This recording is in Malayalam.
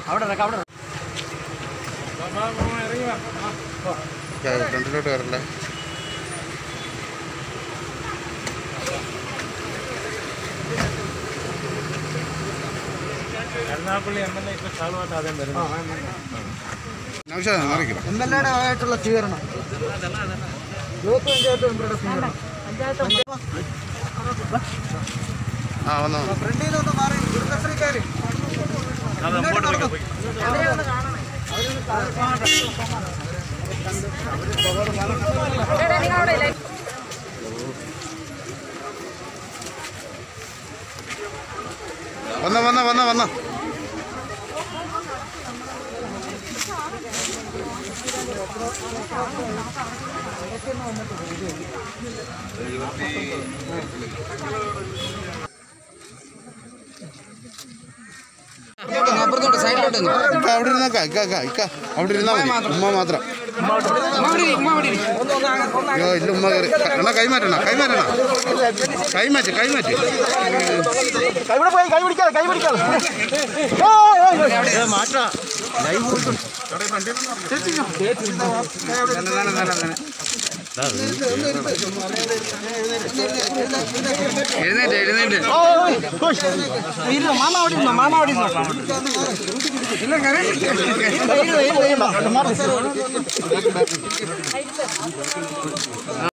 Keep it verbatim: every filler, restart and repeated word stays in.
ഫ്രണ്ടിലോട്ട് വരല്ലേ? എറണാകുളം എം എൽ എ ഇപ്പോൾ സാധുവായിട്ട് ആദ്യം വരുന്നു. എം എൽ എയുടെ ആയിട്ടുള്ള സ്വീകരണം യൂത്ത് പഞ്ചായത്ത് മെമ്പറുടെ സ്വീകരണം ഫ്രണ്ടിൽ നിന്നൊന്ന് മാറി കുടുംബശ്രീക്കാര് വന്ന വന്ന വന്ന വന്ന അവിടെ ഇരുന്നാ അവിടെ ഇരുന്നാ മതി. ഉമ്മ മാത്രം. അയ്യോ ഇല്ല, ഉമ്മ കയറി. എന്നാ കൈമാറ്റണ കൈമാറ്റണ കൈമാറ്റ് കൈമാറ്റ് എഴുന്നേറ്റ് എഴുന്നേറ്റ് മാമ അവിടെ ഇരുന്നോ മാമ അവിടെ ഇരുന്നോ